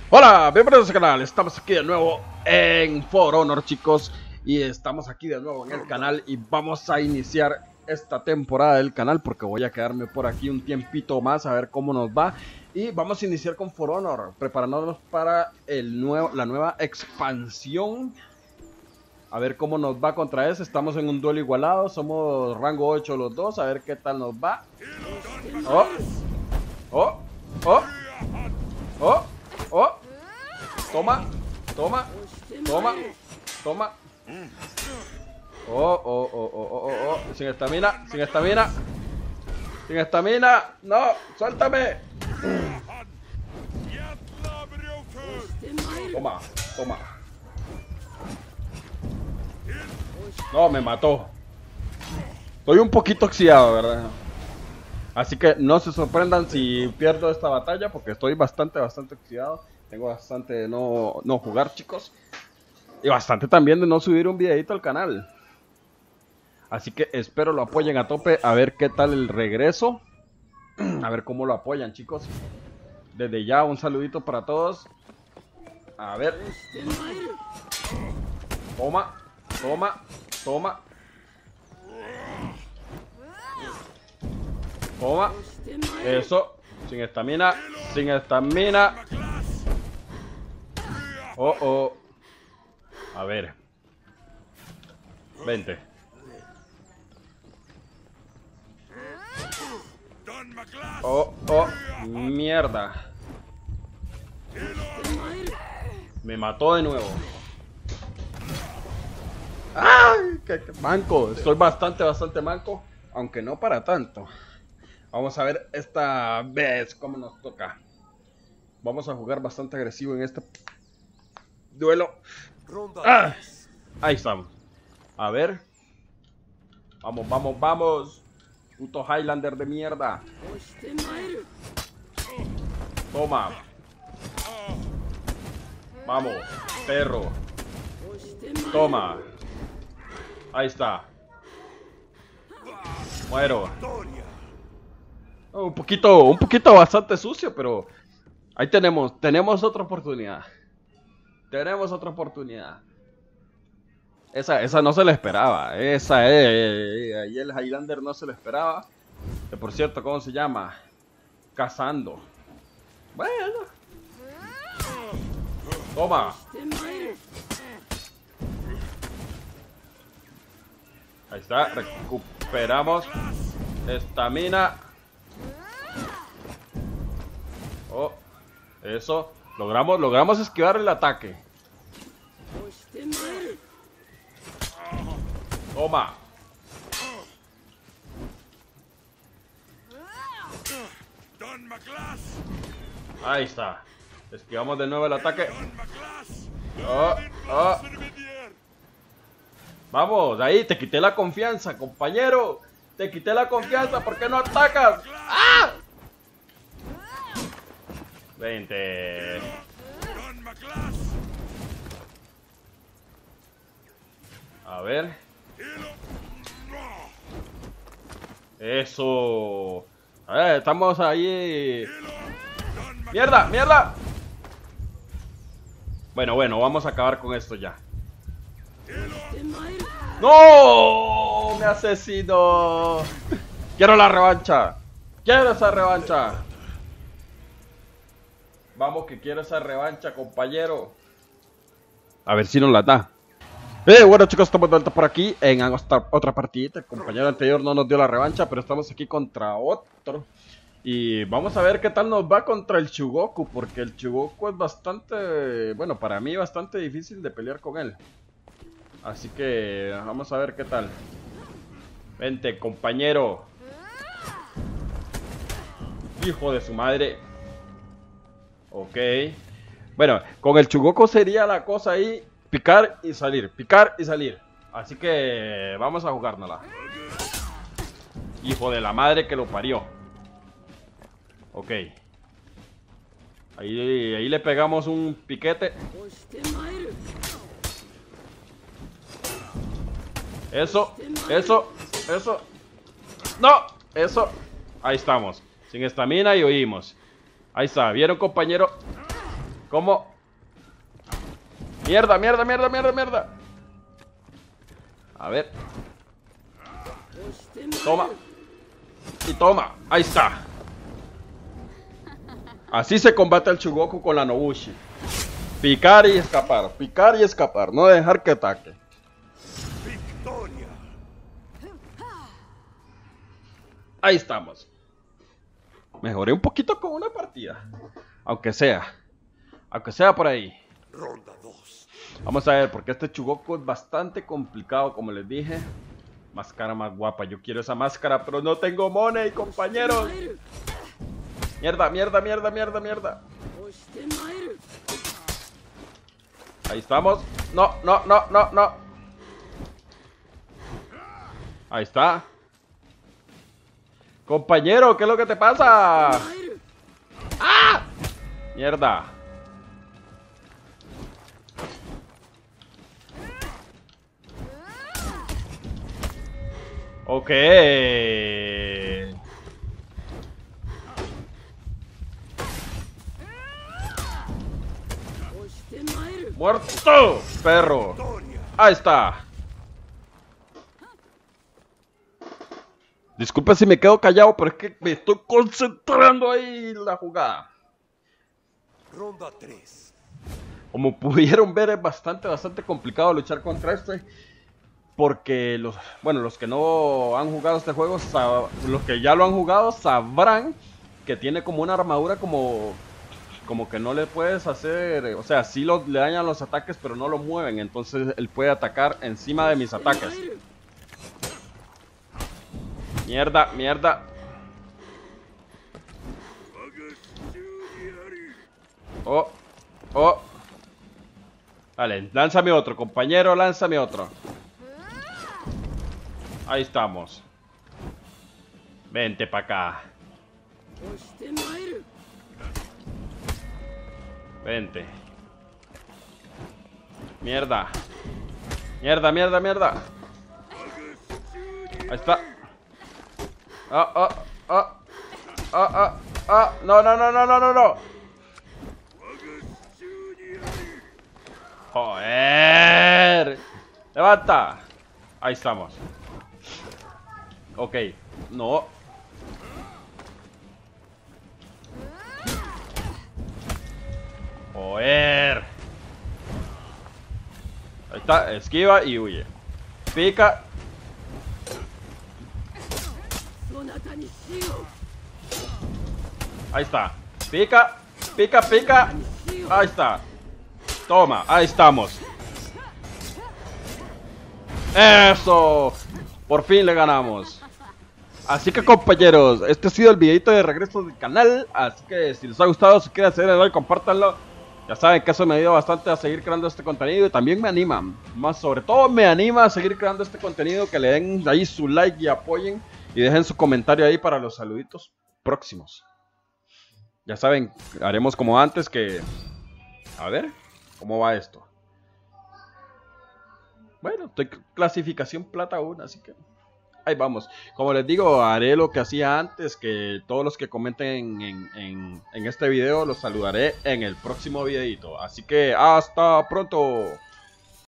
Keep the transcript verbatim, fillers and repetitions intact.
Hola, bienvenidos al canal, estamos aquí de nuevo en For Honor, chicos. Y estamos aquí de nuevo en el canal y vamos a iniciar esta temporada del canal, porque voy a quedarme por aquí un tiempito más a ver cómo nos va. Y vamos a iniciar con For Honor, preparándonos para el nuevo, la nueva expansión. A ver cómo nos va contra ese. Estamos en un duelo igualado, somos rango ocho los dos, a ver qué tal nos va. Oh, oh, oh, oh, oh. Toma, toma, toma, toma. Oh, oh, oh, oh, oh, oh, oh. Sin estamina, sin estamina. Sin estamina. No, suéltame. Toma, toma. No, me mató. Estoy un poquito oxidado, ¿verdad? Así que no se sorprendan si pierdo esta batalla, porque estoy bastante, bastante oxidado. Tengo bastante de no, no jugar, chicos. Y bastante también de no subir un videito al canal. Así que espero lo apoyen a tope. A ver qué tal el regreso. A ver cómo lo apoyan, chicos. Desde ya un saludito para todos. A ver. Toma, toma, toma. Toma. Eso. Sin estamina. Sin estamina. Oh, oh. A ver. Vente. Oh, oh. Mierda. Me mató de nuevo. ¡Ay! ¡Qué, qué manco! Estoy bastante, bastante manco. Aunque no para tanto. Vamos a ver esta vez cómo nos toca. Vamos a jugar bastante agresivo en este duelo. ¡Ah! Ahí estamos. A ver. Vamos, vamos, vamos. Puto Highlander de mierda. Toma. Vamos, perro. Toma. Ahí está. Muero. Oh, un poquito, un poquito bastante sucio, pero ahí tenemos, tenemos otra oportunidad. Tenemos otra oportunidad. Esa, esa no se le esperaba. Esa, eh, eh, eh, ahí el Highlander no se le esperaba. Que por cierto, ¿cómo se llama? Cazando. Bueno. Toma. Ahí está, recuperamos estamina. Oh, eso. Logramos, logramos esquivar el ataque. Toma. Ahí está. Esquivamos de nuevo el ataque. Oh, oh. Vamos, ahí, te quité la confianza, compañero. Te quité la confianza, ¿por qué no atacas? ¡Ah! Vente. A ver. Eso. A ver, estamos ahí. ¡Mierda, mierda! Bueno, bueno, vamos a acabar con esto ya. ¡No! ¡Me asesinó! ¡Quiero la revancha! ¡Quiero esa revancha! Vamos que quiero esa revancha, compañero. A ver si nos la da. Eh, bueno, chicos, estamos de vuelta por aquí en esta otra partidita. El compañero anterior no nos dio la revancha, pero estamos aquí contra otro. Y vamos a ver qué tal nos va contra el Chugoku, porque el Chugoku es bastante, bueno, para mí bastante difícil de pelear con él. Así que vamos a ver qué tal. Vente, compañero. Hijo de su madre. Ok. Bueno, con el Chugoku sería la cosa ahí, picar y salir, picar y salir. Así que vamos a jugárnosla. Hijo de la madre que lo parió. Ok. Ahí, ahí le pegamos un piquete. Eso, eso, eso. ¡No! Eso. Ahí estamos. Sin estamina y oímos. Ahí está. ¿Vieron, compañero? ¿Cómo? Mierda, mierda, mierda, mierda, mierda. A ver. Toma. Y toma. Ahí está. Así se combate al Chugoku con la Nobushi. Picar y escapar. Picar y escapar. No dejar que ataque. Victoria. Ahí estamos. Mejoré un poquito con una partida. Aunque sea. Aunque sea por ahí. Ronda dos. Vamos a ver, porque este Chugoku es bastante complicado, como les dije. Máscara más guapa. Yo quiero esa máscara, pero no tengo money, compañeros. Mierda, mierda, mierda, mierda, mierda. Ahí estamos. No, no, no, no, no. Ahí está. Compañero, ¿qué es lo que te pasa? ¡Ah! Mierda. Ok. ¡Muerto! Perro. Ahí está. Disculpe si me quedo callado, pero es que me estoy concentrando ahí en la jugada. Ronda tres. Como pudieron ver, es bastante, bastante complicado luchar contra este. Porque los, bueno, los que no han jugado este juego, los que ya lo han jugado sabrán que tiene como una armadura como, como que no le puedes hacer, o sea, sí lo, le dañan los ataques, pero no lo mueven, entonces él puede atacar encima de mis ataques. Mierda, mierda. Oh, oh. Vale, lánzame otro, compañero, lánzame otro. Ahí estamos. Vente para acá. Vente. Mierda. Mierda, mierda, mierda. Ahí está. Ah, ah, ah. Ah, ah, ah. No, no, no, no, no, no, no. Joder. Levanta. Ahí estamos. Ok, no. Joder. Ahí está, esquiva y huye. Pica. Ahí está. Pica, pica, pica. Ahí está. Toma, ahí estamos. ¡Eso! Por fin le ganamos. Así que, compañeros, este ha sido el videito de regreso del canal. Así que si les ha gustado, si quieren hacer el like, compártanlo. Ya saben que eso me ayuda bastante a seguir creando este contenido. Y también me anima, más sobre todo me anima a seguir creando este contenido. Que le den ahí su like y apoyen. Y dejen su comentario ahí para los saluditos próximos. Ya saben, haremos como antes que... A ver, ¿cómo va esto? Bueno, estoy clasificación plata uno, así que ahí vamos. Como les digo, haré lo que hacía antes, que todos los que comenten en, en, en este video los saludaré en el próximo videito. Así que hasta pronto.